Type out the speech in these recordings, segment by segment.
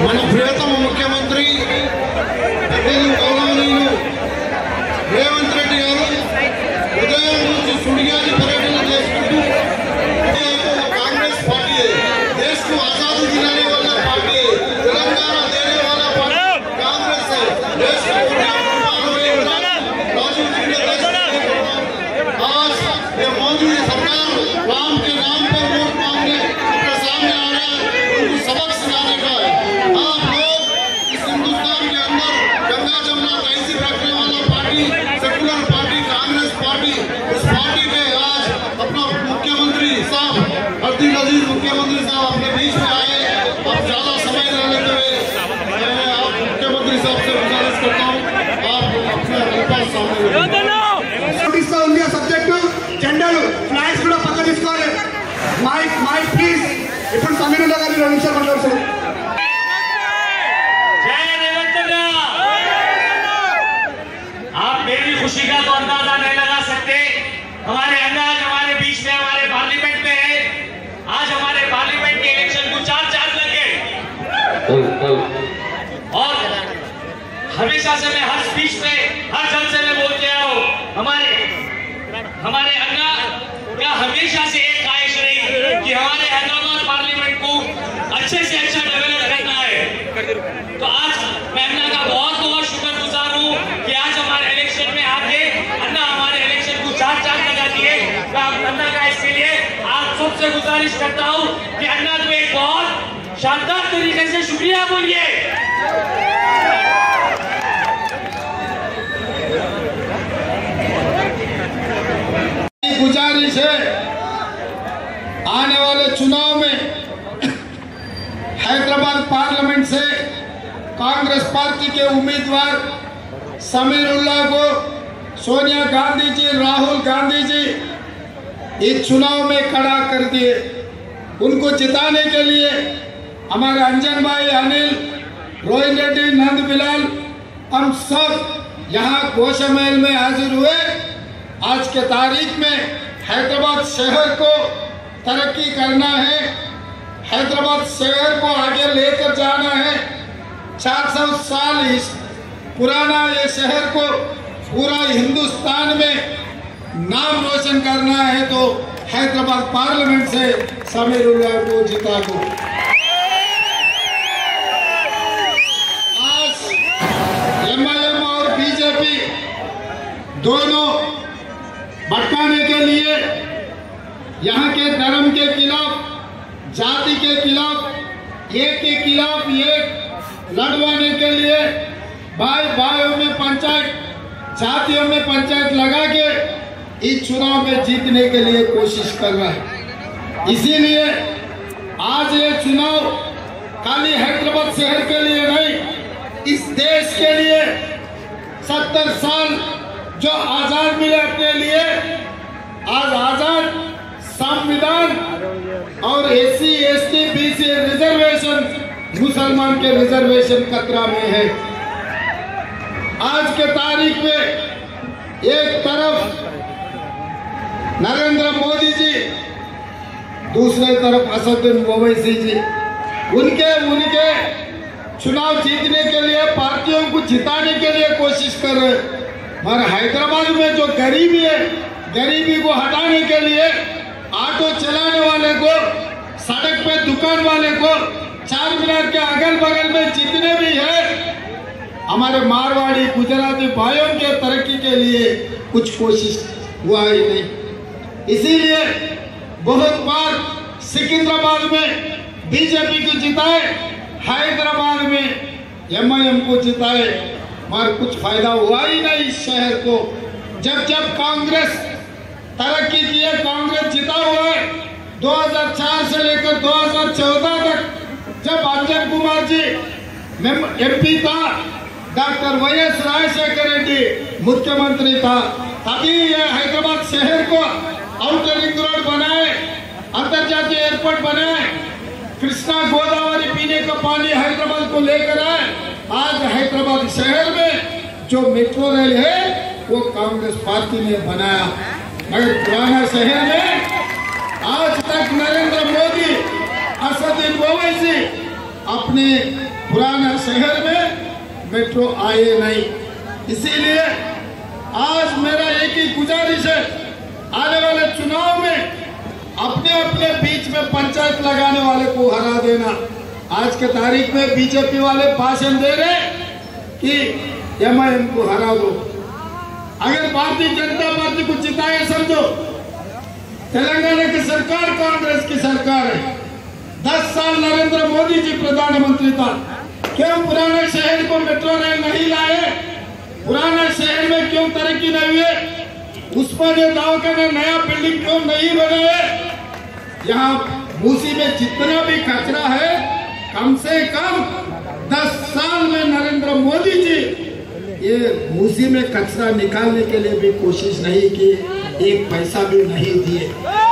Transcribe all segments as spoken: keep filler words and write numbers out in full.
మన ప్రియతమ ముఖ్యమంత్రి గౌరవనీయులు రేవంత్ రెడ్డి గారు ఉదయం నుంచి సుడిగాలి పర్యటన చేసుకుంటూ कांग्रेस पार्टी देश को आजादी दिलाने वाला पार्टी तेलंगाना देने वाला पार्टी कांग्रेस है। देश को आज ये मौजूद सरकार राम के नाम पर वोट मांगने अपने सामने आ रहा है, उनको सबक सिखाने का है। आप लोग इस हिंदुस्तान के अंदर गंगा जमुना तहसील रखने वाला party secular party Congress party, इस पार्टी के आज अपना मुख्यमंत्री साहब अब्दुल अजीज मुख्यमंत्री साहब अपने बीच में आए। आप ज्यादा समय न लेते हुए मैं आप मुख्यमंत्री साहब से गुजारिश करता हूँ आप अपने अल्पा सामने सब्जेक्ट झंडाలు ఫ్లాగ్స్ కూడా పక్క తీసుకోవాలి। మైక్ మైక్ ప్లీజ్ ఇప్పుడు సమీరుల గారు రెండు నిమిషాలు మాట్లాడుతారు। जय रेवंत दा, आप मेरी खुशी का तो अंदाजा नहीं लगा सकते। हमारे अंदाज हमारे बीच में हमारे पार्लियामेंट में है। आज हमारे पार्लियामेंट के इलेक्शन को चार चांद लग गए और हमेशा से मैं हर स्पीच में हर जलसे में बोलते आया हूं, हमारे हमारे अन्ना का हमेशा से एक ख्वाहिश रही कि हमारे हैदराबाद पार्लियामेंट को अच्छे से अच्छा डेवलप करना है। तो आज मैं अन्ना का बहुत बहुत शुक्रगुजार हूं कि आज हमारे इलेक्शन में आके अन्ना हमारे इलेक्शन को चार चांद लगा दिए। मैं अन्ना का इसके लिए आप सबसे गुजारिश करता हूं कि अन्ना को एक बहुत शानदार तरीके से शुक्रिया बोलिए। गुजारिश है आने वाले चुनाव में हैदराबाद पार्लियामेंट से कांग्रेस पार्टी के उम्मीदवार समीरुल्लाह को सोनिया गांधी जी राहुल गांधी जी इस चुनाव में खड़ा कर दिए। उनको जिताने के लिए हमारे अंजन भाई अनिल रोहिन रेड्डी नंद बिलाल हम सब यहाँ घोषा महल में हाजिर हुए। आज के तारीख में हैदराबाद शहर को तरक्की करना है, हैदराबाद शहर को आगे लेकर जाना है। चार सौ साल इस पुराना ये शहर को पूरा हिंदुस्तान में नाम रोशन करना है तो हैदराबाद पार्लियामेंट से समीरुल्लाह को जिता दो। आज एमआईएम और बीजेपी दोनों भटकाने के लिए यहाँ के धर्म के खिलाफ, जाति के खिलाफ, एक के खिलाफ एक लड़वाने के लिए भाई भाइयों में पंचायत, जातियों में पंचायत लगा के इस चुनाव में जीतने के लिए कोशिश कर रहा है। इसीलिए आज ये चुनाव खाली हैदराबाद शहर के लिए नहीं, इस देश के लिए सत्तर साल जो आजाद मिले अपने लिए, आज आजाद संविधान और एससी एसटी बीसी रिजर्वेशन, मुसलमान के रिजर्वेशन खतरा में है। आज के तारीख में एक तरफ नरेंद्र मोदी जी, दूसरे तरफ असदुद्दीन ओवैसी जी, उनके उनके चुनाव जीतने के लिए पार्टियों को जिताने के लिए कोशिश कर रहे हैं। और हैदराबाद में जो गरीबी है, गरीबी को हटाने के लिए ऑटो चलाने वाले को, सड़क पे दुकान वाले को, चार मीनार के अगल बगल में जितने भी है हमारे मारवाड़ी गुजराती भाइयों के तरक्की के लिए कुछ कोशिश हुआ ही नहीं। इसीलिए बहुत बार सिकंदराबाद में बीजेपी को जिताए, हैदराबाद में एमआईएम को जिताए, मगर कुछ फायदा हुआ ही नहीं इस शहर को। जब जब कांग्रेस तरक्की की है, कांग्रेस जिता हुआ है। दो हज़ार चार से लेकर दो हज़ार चौदह तक जब अंजन कुमार जी एमपी था, doctor Y S Rajasekhar Reddy मुख्यमंत्री था, तभी ये हैदराबाद शहर को आउटर रिंग रोड बनाए, अंतर्जातीय एयरपोर्ट बनाए, कृष्णा गोदावरी पीने का पानी हैदराबाद को लेकर आए। आज हैदराबाद शहर में जो मेट्रो रेल है वो कांग्रेस पार्टी ने बनाया, मगर पुराना शहर में आज तक नरेंद्र मोदी, असदुद्दीन ओवैसी अपने पुराना शहर में मेट्रो आए नहीं। इसीलिए आज मेरा एक ही गुजारिश है, आने वाले चुनाव में अपने अपने बीच में पंचायत लगाने वाले को हरा देना। आज के तारीख में बीजेपी वाले भाषण दे रहे कि एमआईएम को हरा दो। अगर भारतीय जनता पार्टी को जिताए समझो, तेलंगाना की सरकार कांग्रेस की सरकार है, दस साल नरेंद्र मोदी जी प्रधानमंत्री था, क्यों पुराना शहर को मेट्रो रेल नहीं लाए? पुराना शहर में क्यों तरक्की नहीं हुई? उस्मानिया दवाखाना नया बिल्डिंग क्यों नहीं बनाए? यहाँ मूसी में जितना भी कचरा है, कम से कम दस साल में नरेंद्र मोदी जी ये मूसी में कचरा निकालने के लिए भी कोशिश नहीं की, एक पैसा भी नहीं दिए।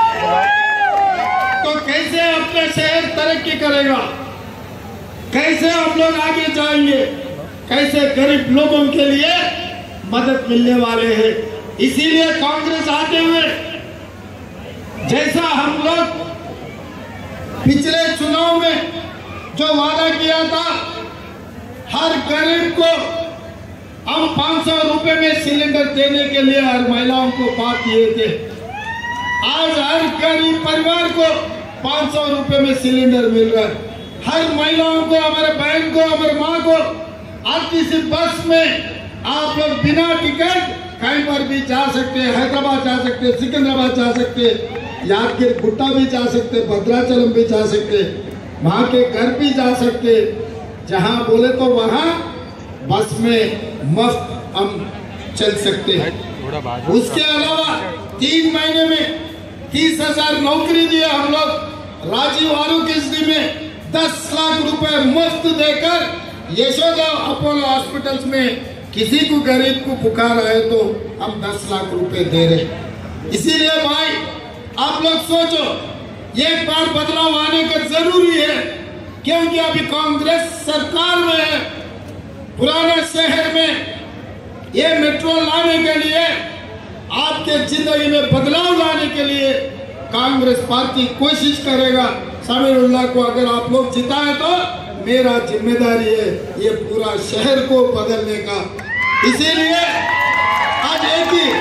तो कैसे अपना शहर तरक्की करेगा? कैसे हम लोग आगे जाएंगे? कैसे गरीब लोगों के लिए मदद मिलने वाले हैं? इसीलिए कांग्रेस आते हुए जैसा हम लोग पिछले चुनाव में जो वादा किया था, हर गरीब को हम पाँच सौ रुपए में सिलेंडर देने के लिए हर महिलाओं को बात किए थे। आज हर गरीब परिवार को पाँच सौ रुपए में सिलेंडर मिल रहा है। हर महिलाओं को, हमारे बहन को, हमारे माँ को आरटीसी बस में आप लोग बिना टिकट कहीं पर भी जा सकते हैं। हैदराबाद जा सकते हैं, सिकंदराबाद जा सकते हैं, यादगिर गुट्टा भी जा सकते हैं, भद्राचलम भी जा सकते हैं, वहाँ के घर भी जा सकते हैं। जहाँ बोले तो वहाँ बस में मुफ्त हम चल सकते हैं। उसके अलावा तीन महीने में तीस हजार नौकरी दिए हम लोग। राजीव आरोग्यश्री में दस लाख रुपए मुफ्त देकर यशोदा अपोलो हॉस्पिटल्स में किसी को गरीब को पुकार आए तो हम दस लाख रुपए दे रहे। इसीलिए भाई आप लोग सोचो, एक बार बदलाव आने का जरूरी है, क्योंकि अभी कांग्रेस सरकार में है। पुराना शहर में ये मेट्रो लाने के लिए, आपके जिंदगी में बदलाव लाने के लिए कांग्रेस पार्टी कोशिश करेगा। समीरुल्लाह को अगर आप लोग जिताए तो मेरा जिम्मेदारी है ये पूरा शहर को बदलने का। इसीलिए आज एक ही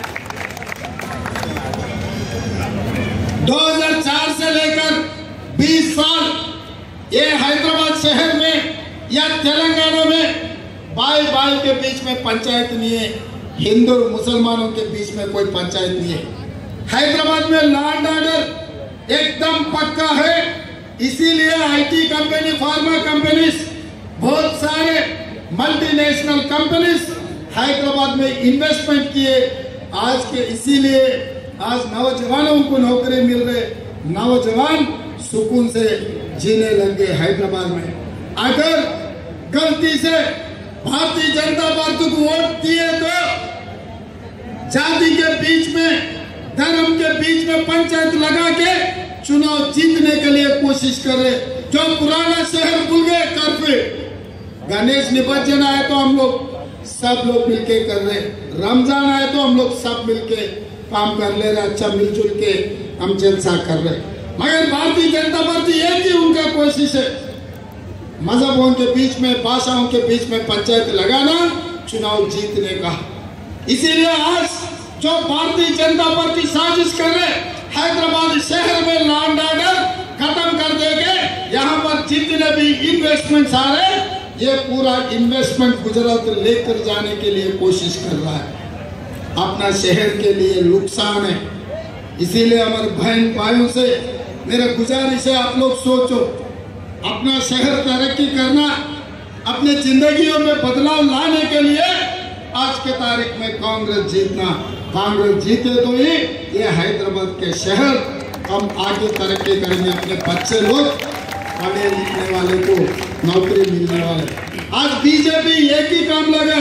दो हज़ार चार से लेकर बीस साल ये हैदराबाद शहर में या तेलंगाना में भाई भाई के बीच में पंचायत नहीं है, हिंदू मुसलमानों के बीच में कोई पंचायत नहीं है। हैदराबाद में लॉ एंड ऑर्डर एकदम पक्का है। इसीलिए आईटी कंपनी, फार्मा कंपनीज, बहुत सारे मल्टीनेशनल कंपनीज हैदराबाद में इन्वेस्टमेंट किए आज के। इसीलिए आज नौजवानों को नौकरी मिल रहे, नौजवान सुकून से जीने लगे हैदराबाद में। अगर गलती से भारतीय जनता पार्टी को वोट दिए तो जाति के बीच में, धर्म के बीच में पंचायत लगा के चुनाव जीतने के लिए कोशिश कर रहे। जो पुराना शहर भूल गए कर पे, गणेश निमज्जन आए तो हम लोग सब लोग मिलके कर रहे, रमजान आए तो हम लोग सब मिलके काम कर ले रहे, अच्छा मिलजुल के हम जलसा कर रहे। मगर भारतीय जनता पार्टी एक ही उनका कोशिश है, मजहबों के बीच में, भाषाओं के बीच में पंचायत लगाना, चुनाव जीतने का। इसीलिए आज जो भारतीय जनता पार्टी साजिश कर रहे, हैदराबाद शहर में लॉ एंड ऑर्डर खत्म कर देंगे, यहाँ पर जितने भी इन्वेस्टमेंट आ रहे, ये पूरा इन्वेस्टमेंट गुजरात लेकर जाने के लिए कोशिश कर रहा है। अपना शहर के लिए नुकसान है। इसीलिए हमारे बहन भाइयों से मेरा गुजारिश है, आप लोग सोचो, अपना शहर तरक्की करना, अपने जिंदगियों में बदलाव लाने के लिए आज के तारीख में कांग्रेस जीतना। कांग्रेस जीते तो ही ये हैदराबाद के शहर हम आगे तरक्की करेंगे। अपने बच्चे लोग पढ़े लिखने वाले को नौकरी मिलने वाले। आज बीजेपी एक ही काम लगा,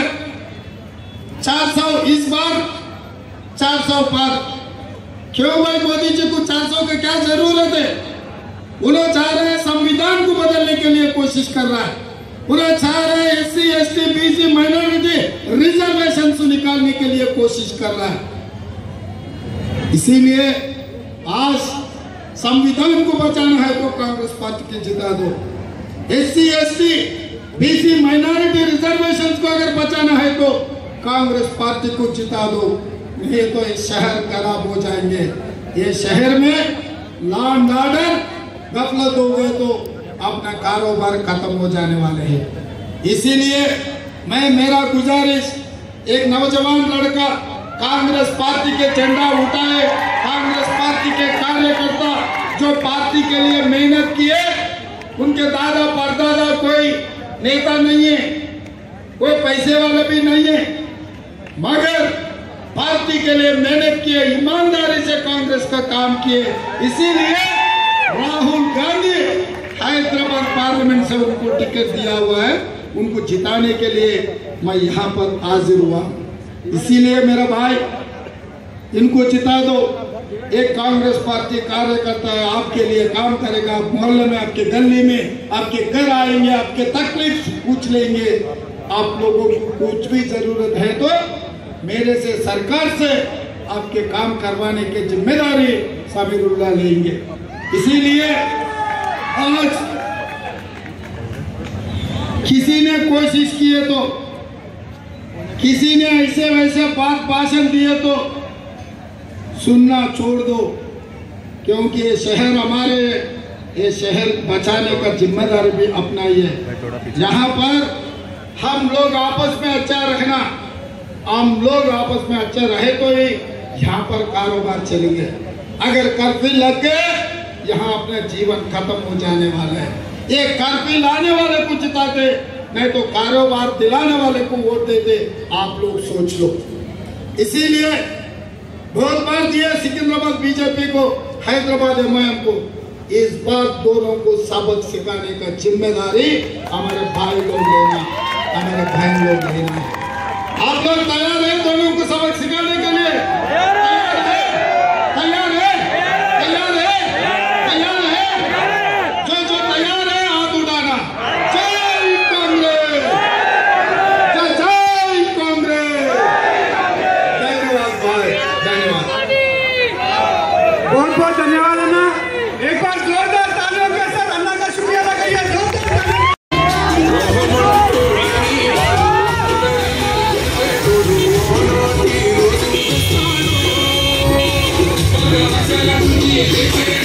चार सौ इस बार चार सौ पार। क्यों भाई मोदी जी को चार सौ की क्या जरूरत है? उन्हें चाह रहे हैं संविधान को बदलने के लिए कोशिश कर रहा है। उन्हें चाह रहे हैं S C S T B C minority reservation से निकालने के लिए कोशिश कर रहा है। इसीलिए आज संविधान को बचाना है तो कांग्रेस पार्टी की जिता दो। S C S T BC minority reservation को अगर बचाना है तो कांग्रेस पार्टी को जिता दो, नहीं तो ये शहर खराब हो जाएंगे। ये शहर में लॉ एंड ऑर्डर गफलत हो गए तो अपना कारोबार खत्म हो जाने वाले हैं। इसीलिए मैं मेरा गुजारिश, एक नौजवान लड़का कांग्रेस पार्टी के झंडा उठाए, कांग्रेस पार्टी के कार्यकर्ता जो पार्टी के लिए मेहनत किए, उनके दादा परदादा कोई नेता नहीं है, कोई पैसे वाला भी नहीं है, मगर पार्टी के लिए मेहनत किए, ईमानदारी से कांग्रेस का काम किए। इसीलिए राहुल गांधी हैदराबाद पार्लियामेंट से उनको टिकट दिया हुआ है, उनको जिताने के लिए मैं यहाँ पर हाजिर हुआ। इसीलिए मेरा भाई, इनको जिता दो। एक कांग्रेस पार्टी कार्यकर्ता है, आपके लिए काम करेगा, मोहल्ले में, आपके गली में, आपके घर आएंगे, आपके तकलीफ पूछ लेंगे। आप लोगों को कुछ भी जरूरत है तो मेरे से, सरकार से आपके काम करवाने की जिम्मेदारी समीरुल्लाह लेंगे। इसीलिए आज किसी ने कोशिश की है तो, किसी ने ऐसे वैसे बात भाषण दिए तो सुनना छोड़ दो, क्योंकि ये शहर हमारे, ये शहर बचाने का जिम्मेदारी भी अपना ही है। यहाँ पर हम लोग आपस में अच्छा रखना, हम लोग आपस में अच्छा रहे तो ही यहाँ पर कारोबार चलेंगे। अगर कर्फ्यू लग गए, यहाँ अपना जीवन खत्म हो जाने वाला है। ये कर्फ्यू लाने वाले को जिताते, नहीं तो कारोबार दिलाने वाले को वोट देते, आप लोग सोच लो। इसीलिए बहुत बार दिया सिकंदराबाद बीजेपी को, हैदराबाद एमआईएम को, इस बार दोनों को सबक सिखाने का जिम्मेदारी हमारे भाई लोग लेना, हमारे बहन लोग लेना। आप लोग तैयार हैं दोनों को सबक सिखाने के लिए? तैयार है? तैयार है? तैयार है? तैयार है? जो जो तैयार है हाथ उठाना। जय कांग्रेस, जय जय कांग्रेस। धन्यवाद भाई, धन्यवाद। बहुत बहुत धन्यवाद अन्ना। एक बार जोरदार तालियों के साथ अन्ना का शुक्रिया अदा करिए। जोरदार